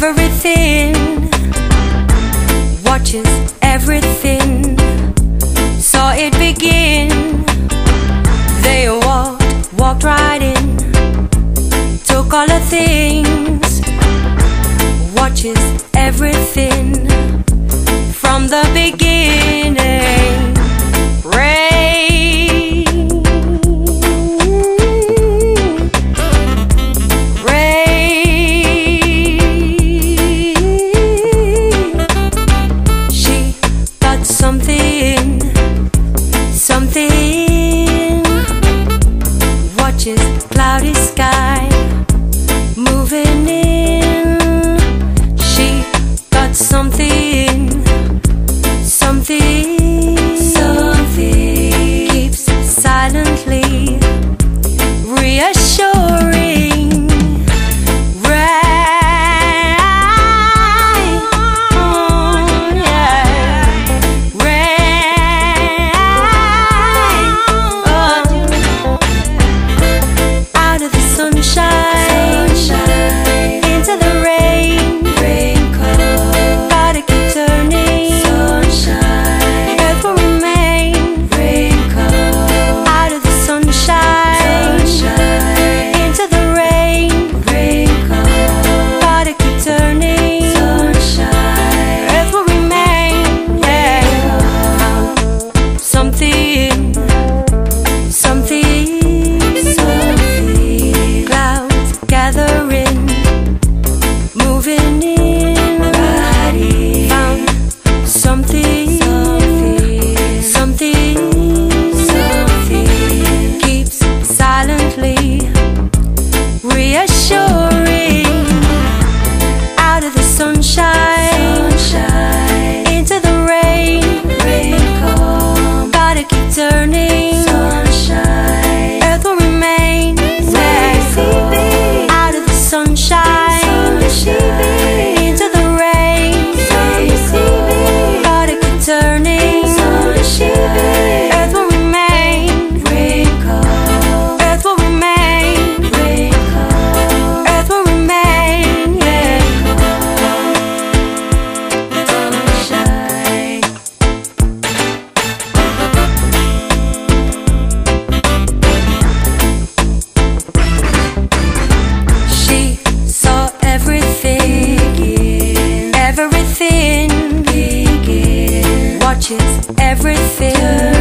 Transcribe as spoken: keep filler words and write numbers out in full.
everything, watches everything, saw it begin. They walked, walked right in, took all the things, watches everything from the beginning. Rain, rain. She got something, something. Watches cloudy sky moving in. She got something, something. Keeps silently reassuring. Rain, oh, yeah. Rain, oh. Out of the sunshine, sunshine. Into the rain, rain cold. Gotta keep turning, sunshine. Earth will remain, rain cold. Out of the sunshine, sunshine. Into the rain, rain cold. Gotta keep turning, sunshine. Earth will remain, yeah. Something, something, something. Clouds gathering, moving in. Found something, something, something. Keeps silently reassuring. Out of the sunshine, sunshine. Into the rain, rain cold. Gotta keep turning, sunshine. Earth will remain, yeah. Out of the sunshine, sunshine. Into the rain, rain cold. Gotta keep turning, sunshine. Earth will remain, rain cold. Earth will remain, rain cold. Earth will remain, yeah. Sunshine. She saw everything, everything begin. Watches everything